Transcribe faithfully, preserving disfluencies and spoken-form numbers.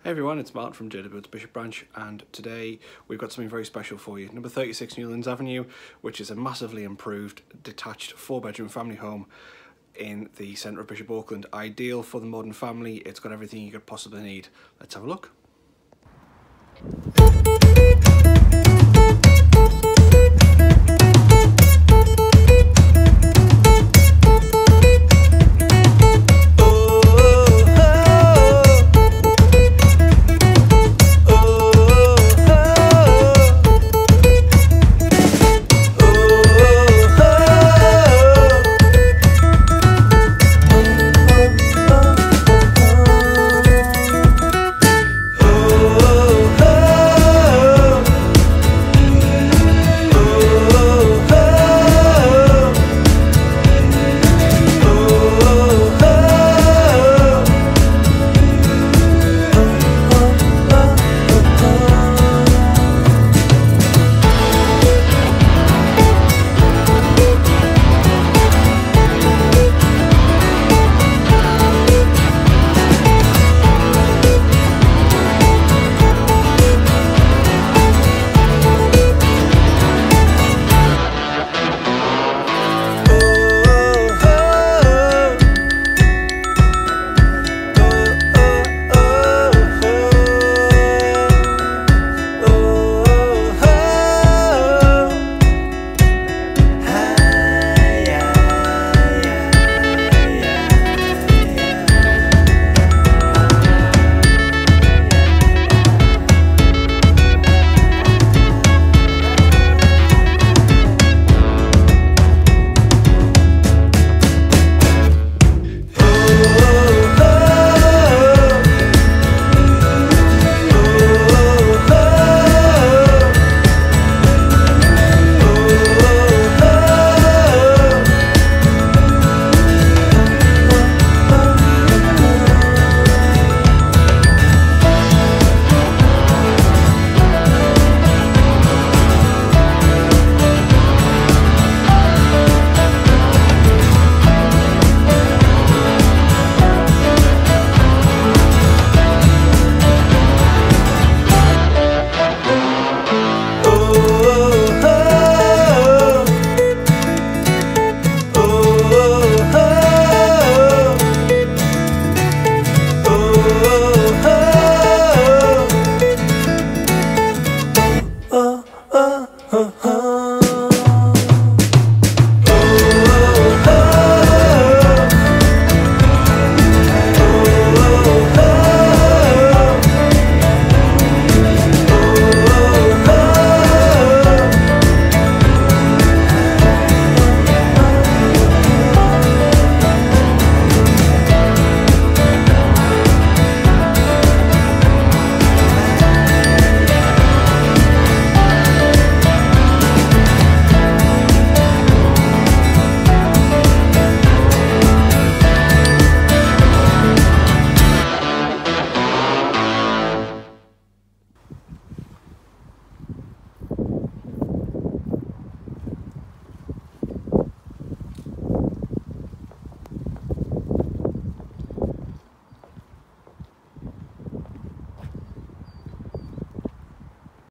Hey everyone, it's Mark from Bishop Branch, and today we've got something very special for you. Number thirty-six Newlands Avenue, which is a massively improved detached four bedroom family home in the centre of Bishop Auckland. Ideal for the modern family. It's got everything you could possibly need. Let's have a look.